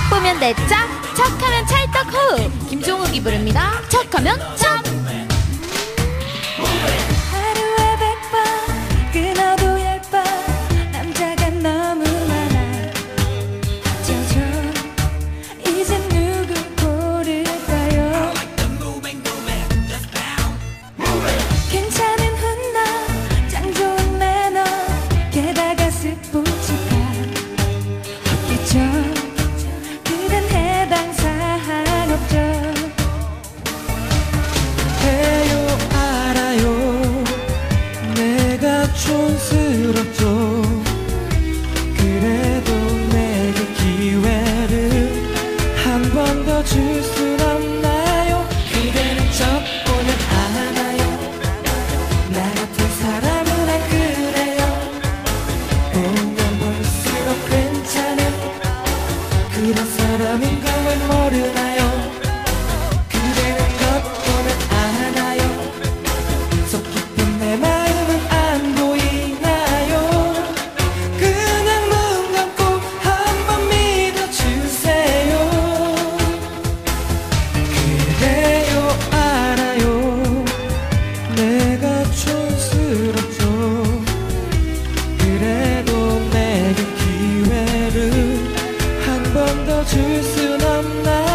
보면 내짝, 척하면 찰떡 호흡. 김종욱이 부릅니다. 척하면 척. 하루에 100번 끊어도 10번 남자가 너무 많아. 어쩌죠 이젠 누굴 고를까요? 괜찮은 훈남 짱 좋은 매너 게다가 스포츠카 없겠죠. 그댄 해당 사항 없죠. 해요 알아요 내가 촌스럽죠. 그래도 내게 기회를 한 번 더 줄 순 없나요? 그대는 척보면 아나요? 나 같은 사람은 안 그래요. 보면 볼수록 괜찮은 그런 사람인 걸 왜 모르나요? 그대는 겉보면 아나요? 속 깊은 내 마음은 안 보이나요? 그냥 눈 감고 한번 믿어주세요. 그래요 알아요 내가 촌스럽죠. 그래도 내게 기회를 한 번 더 줄 순 없나요?